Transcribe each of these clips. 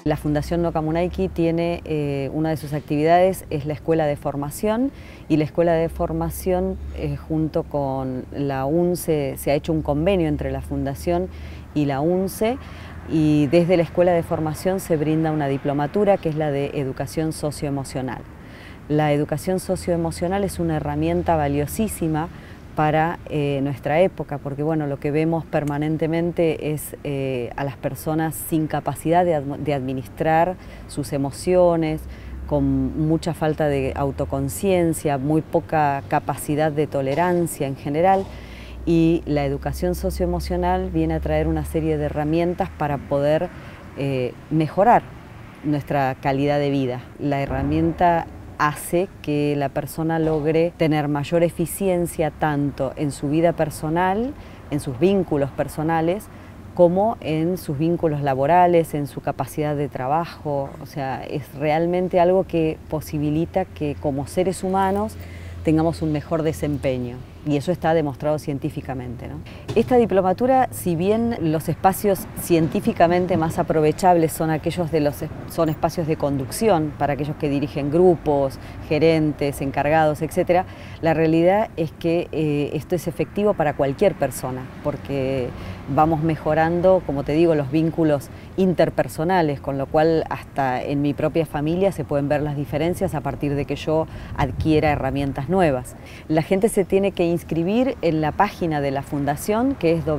La Fundación Nokamunaiki tiene una de sus actividades es la Escuela de Formación, y la Escuela de Formación junto con la UNCE se ha hecho un convenio entre la Fundación y la UNCE, y desde la Escuela de Formación se brinda una diplomatura que es la de Educación Socioemocional. La educación socioemocional es una herramienta valiosísima para nuestra época, porque bueno, lo que vemos permanentemente es a las personas sin capacidad de administrar sus emociones, con mucha falta de autoconciencia, muy poca capacidad de tolerancia en general, y la educación socioemocional viene a traer una serie de herramientas para poder mejorar nuestra calidad de vida. La herramienta hace que la persona logre tener mayor eficiencia tanto en su vida personal, en sus vínculos personales, como en sus vínculos laborales, en su capacidad de trabajo. O sea, es realmente algo que posibilita que como seres humanos tengamos un mejor desempeño, y eso está demostrado científicamente, ¿no? Esta diplomatura, si bien los espacios científicamente más aprovechables son aquellos son espacios de conducción para aquellos que dirigen grupos, gerentes, encargados, etc., la realidad es que esto es efectivo para cualquier persona, porque vamos mejorando, como te digo, los vínculos interpersonales, con lo cual hasta en mi propia familia se pueden ver las diferencias a partir de que yo adquiera herramientas nuevas. La gente se tiene que inscribir en la página de la Fundación, que es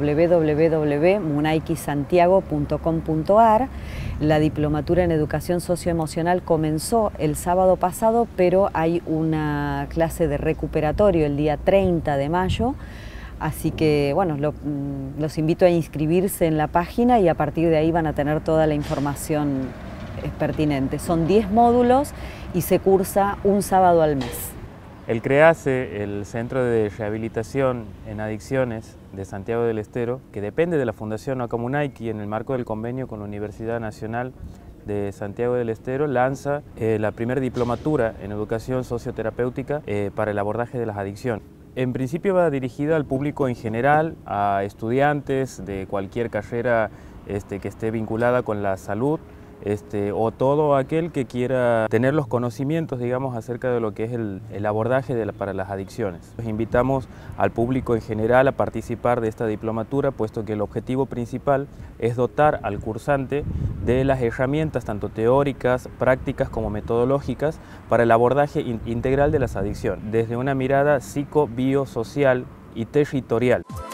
www.munaikisantiago.com.ar. La diplomatura en educación socioemocional comenzó el sábado pasado, pero hay una clase de recuperatorio el día 30 de mayo, así que bueno, los invito a inscribirse en la página y a partir de ahí van a tener toda la información pertinente. Son 10 módulos y se cursa un sábado al mes. El CREACE, el Centro de Rehabilitación en Adicciones de Santiago del Estero, que depende de la Fundación Nokamunaiki en el marco del convenio con la Universidad Nacional de Santiago del Estero, lanza la primera diplomatura en educación socioterapéutica para el abordaje de las adicciones. En principio va dirigida al público en general, a estudiantes de cualquier carrera que esté vinculada con la salud, o todo aquel que quiera tener los conocimientos, digamos, acerca de lo que es el abordaje para las adicciones. Los invitamos al público en general a participar de esta diplomatura, puesto que el objetivo principal es dotar al cursante de las herramientas tanto teóricas, prácticas como metodológicas para el abordaje integral de las adicciones, desde una mirada psico-biosocial y territorial.